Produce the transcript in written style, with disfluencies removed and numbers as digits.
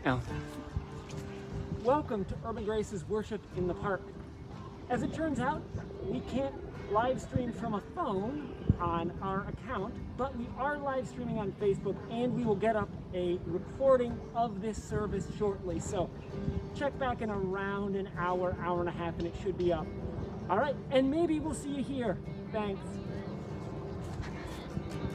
Now, welcome to Urban Grace's Worship in the Park. As it turns out, we can't live stream from a phone on our account, but we are live streaming on Facebook, and we will get up a recording of this service shortly. So check back in around an hour, hour and a half, and it should be up. All right, and maybe we'll see you here. Thanks.